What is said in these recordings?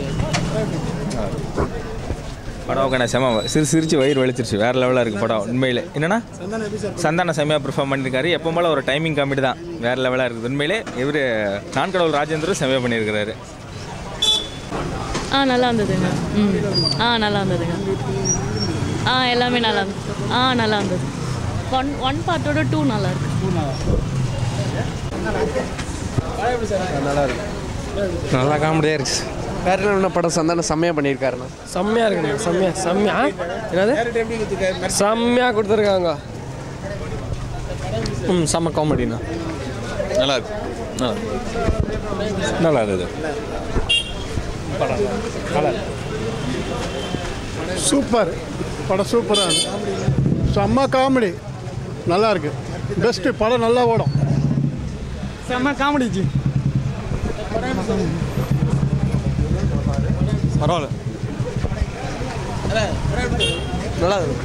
படம் செம சிரிச்சு வயிறு வலிச்சிருச்சு. வேறு லெவலாக இருக்குது படம் உண்மையிலே. என்னென்னா சந்தானம் செம்மையாக பெர்ஃபார்ம் பண்ணியிருக்காரு. எப்போ போல ஒரு டைமிங் காமெடி தான். வேறு லெவலாக இருக்குது உண்மையிலே. இவர் நான் கடவுள் ராஜேந்திரும் செம்மையாக பண்ணியிருக்கிறாரு. நல்லா இருந்ததுங்க. நல்லா இருந்ததுங்க. எல்லாமே நல்லா இருந்தது. நல்லா இருந்தது. ஒன் பார்ட்டோட 2 நல்லா இருக்கு. நல்லா இருக்கு. நல்லா காமெடியாக இருக்குது. வேறு என்ன படம் சந்தானம் செம்மையாக பண்ணியிருக்காருண்ணா? செம்மையாக இருக்குண்ணா. செம்மையாக என்னது செம்மையாக கொடுத்துருக்காங்க. செம்ம காமெடிண்ணா. நல்லா இருக்கு. நல்லா இருந்தது படம். நல்லா சூப்பர் படம். சூப்பராக செம்ம காமெடி. நல்லா இருக்கு. பெஸ்ட்டு படம். நல்லா ஓடும். செம்ம காமெடிச்சு. பரவாயில்ல. நல்லா இருக்கு.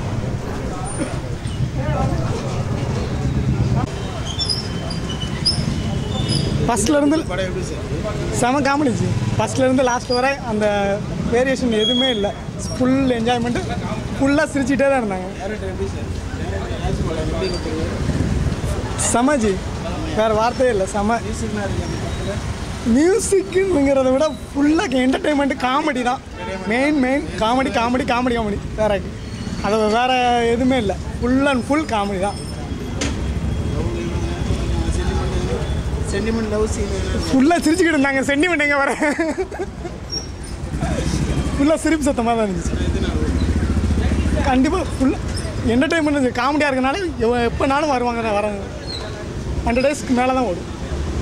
ஃபஸ்ட்லேருந்து செம காமெடிச்சு. ஃபஸ்ட்லேருந்து லாஸ்ட் வரை அந்த வேரியேஷன் எதுவுமே இல்லை. Full enjoyment. ஃபுல்லாக சிரிச்சிட்டே தான் இருந்தாங்க. செமஜி, வேறு வார்த்தையே இல்லை. செம மியூசிக்குங்கிறத விட ஃபுல்லாக என்டர்டெயின்மெண்ட்டு காமெடி தான். மெயின் காமெடி வேறு அது வேறு எதுவுமே இல்லை. ஃபுல் அண்ட் ஃபுல் காமெடி தான். சென்டிமெண்ட் லவ் சீன் ஃபுல்லாக சிரிச்சுக்கிட்டு இருந்தாங்க. சென்டிமெண்ட் எங்கே வர ஃபுல்லாக சிரிப்பு சத்தமாக தான் இருந்துச்சு. கண்டிப்பாக ஃபுல்லாக என்டர்டெயின்மெண்ட் காமெடியாக இருக்கனால எப்போனாலும் வராங்க. 100 டேஸ்க்கு மேலே தான் ஓடும்.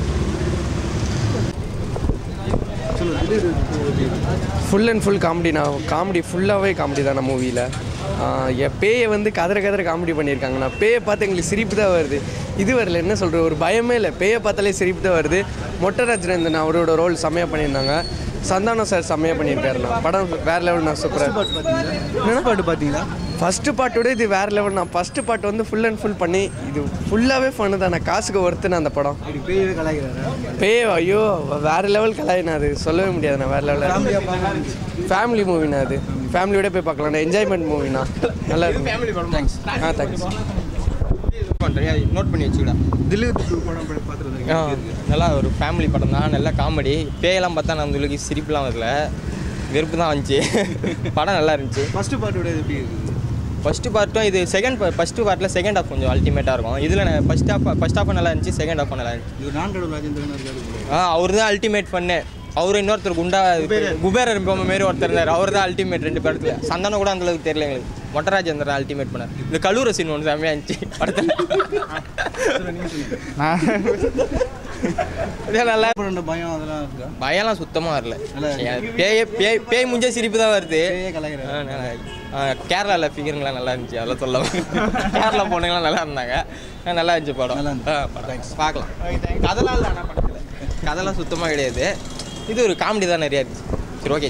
ஃபுல் அண்ட் ஃபுல் காமெடிண்ணா. காமெடி ஃபுல்லாகவே காமெடி தானே மூவியில். பேயை வந்து கதற காமெடி பண்ணியிருக்காங்கண்ணா. பேயை பார்த்து எங்களுக்கு சிரிப்பு தான் வருது. இது வரல என்ன சொல்கிற ஒரு பயமே இல்லை. பேயை பார்த்தாலே சிரிப்பு தான் வருது. மொட்டராஜன் அவரோட ரோல் செம்மையாக பண்ணியிருந்தாங்க. சந்தானம் சார் செம்மையாக பண்ணியிருக்காருண்ணா. படம் வேறு லெவல்ண்ணா. சூப்பராக. என்ன பாட்டு பார்த்தீங்களா? ஃபஸ்ட்டு பாட்டோட இது வேறு லெவல்ண்ணா. ஃபஸ்ட்டு பாட்டு வந்து ஃபுல் அண்ட் ஃபுல் பண்ணி இது ஃபுல்லாகவே ஃபன்னு தானே. காசுக்கு ஒருத்துண்ணா அந்த படம். பேய் ஐயோ வேறு லெவல் கலாயினா. அது சொல்லவே முடியாதுண்ணா. வேறு லெவலில் ஃபேமிலி மூவினா. அது ஃபேமிலியோட போய் பார்க்கலாண்ணா. என்ஜாய்மெண்ட் மூவினா. நல்லா இருக்கும். தேங்க்ஸ். தேங்க்ஸ். நோட் பண்ணி வச்சுக்கிடா. தில்லுக்கு படம் பார்த்துருந்தேன். நல்லா ஒரு ஃபேமிலி படம் தான். நல்லா காமெடி. பேயெல்லாம் பார்த்தா நான் உங்களுக்கு சிரிப்புலாம் வரல. வெறுப்பு தான் வந்துச்சு. படம் நல்லா இருந்துச்சு. ஃபஸ்ட்டு பார்ட்டோட எப்படி இருக்குது? ஃபஸ்ட்டு பார்ட்டும் இது ஃபஸ்ட்டு பார்ட்டில் செகண்ட் ஹாஃப் கொஞ்சம் அல்டிமேட்டாக இருக்கும். இதில் ஃபஸ்ட் ஹாஃப் நல்லா இருந்துச்சு. செகண்ட் ஹாஃப் நல்லா இருந்துச்சு. இது நான் கடவுள் ராஜேந்திரன் இருக்காரு. அவர் தான் அல்டிமேட் பண்ணு. அவர் இன்னொருத்தர் குண்டா குபேரர் மாரி ஒருத்தர் இருந்தார். அவர் தான் அல்டிமேட் 2 படத்தில். சந்தானம் கூட அந்தளவுக்கு தெரியல எங்களுக்கு. மொட்டராஜேந்திரன் அல்டிமேட் பண்ணார். இந்த கலூர சீன் ஒன்று செம்மையாக இருந்துச்சு படத்தில். நல்லா பயம் அதெல்லாம் இருக்கா? பயம்லாம் சுத்தமாக வரல. பேய் முஞ்சே சிரிப்பு தான் வருது. கேரளாவில் ஃபிகருங்களாம் நல்லா இருந்துச்சு. அதெல்லாம் சொல்லலாம். கேரளா பொண்ணுங்களாம் நல்லா இருந்தாங்க. நல்லா இருந்துச்சு படம். பார்க்கலாம். கதெல்லாம் இல்லை. ஆனால் படத்தில் கதெல்லாம் சுத்தமாக கிடையாது. இது ஒரு காமெடி தான் நிறையா இருந்துச்சு. சரி ஓகே.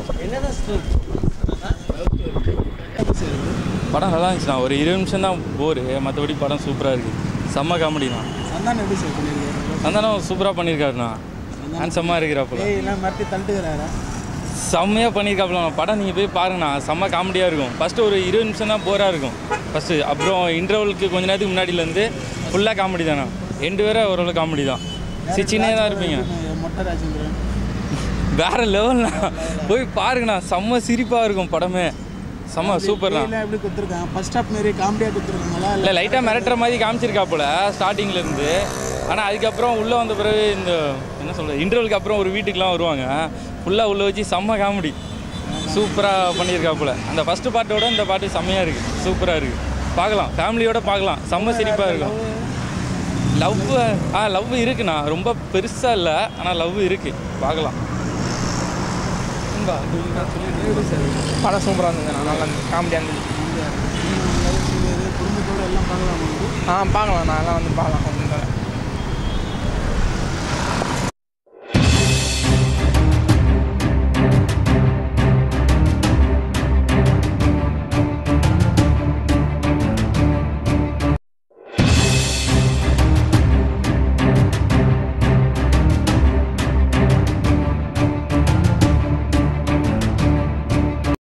படம் நல்லா இருந்துச்சுண்ணா. ஒரு 20 நிமிஷம் தான் போரு. மற்றபடி படம் சூப்பராக இருக்குது. செம்ம காமெடிண்ணா. சந்தானம் எப்படி சார் பண்ணியிருக்காரு? சந்தானம் சூப்பராக பண்ணியிருக்காருண்ணா. ஹேண்ட்ஸம்மாக இருக்கிறாப்புல. மறுபடியும் தள்ளிட்டுக்கிறாரா? செம்மையாக பண்ணியிருக்காப்புல. படம் நீங்கள் போய் பாருங்கண்ணா. செம்ம காமெடியாக இருக்கும். ஃபஸ்ட்டு ஒரு 20 நிமிஷம் தான் போராக இருக்கும் ஃபஸ்ட்டு. அப்புறம் இன்டர்வலுக்கு கொஞ்ச நேரத்துக்கு முன்னாடியிலேருந்து ஃபுல்லாக காமெடி தானே. 2 பேரை ஓரளவு காமெடி தான். சிரிச்சினே தான் இருப்பீங்க. மொட்டராஜேந்திரன் வேறு லெவல்ண்ணா. போய் பாருங்கண்ணா. செம்ம சிரிப்பாக இருக்கும் படமே. செம்ம சூப்பர்ண்ணா. எப்படி கொடுத்துருக்காங்க? ஃபர்ஸ்ட் ஹாஃப் நிறைய காமெடியாக கொடுத்துருக்காங்களா? இல்லை லைட்டாக மிரட்டுற மாதிரி காமிச்சிருக்காப்புல ஸ்டார்டிங்லேருந்து. ஆனால் அதுக்கப்புறம் உள்ளே வந்த பிறகு இந்த என்ன சொல்கிறது இன்டர்வலுக்கு அப்புறம் ஒரு வீட்டுக்கெலாம் வருவாங்க. ஃபுல்லாக உள்ளே வச்சு செம்ம காமெடி சூப்பராக பண்ணியிருக்காப்புல. அந்த ஃபஸ்ட்டு பாட்டோட இந்த பாட்டு செம்மையாக இருக்குது. சூப்பராக இருக்குது. பார்க்கலாம். ஃபேமிலியோடு பார்க்கலாம். செம்ம சிரிப்பாக இருக்கும். லவ் இருக்குண்ணா. ரொம்ப பெருசாக இல்லை. ஆனால் லவ் இருக்குது. பார்க்கலாம். படம் சூப்பராக இருந்ததுண்ணா. நல்லா காமெடியாக இருந்தது. குடும்பத்தோடு எல்லாம் பார்க்கலாம். பார்க்கலாம். நான் எல்லாம் வந்து பார்க்கலாம்.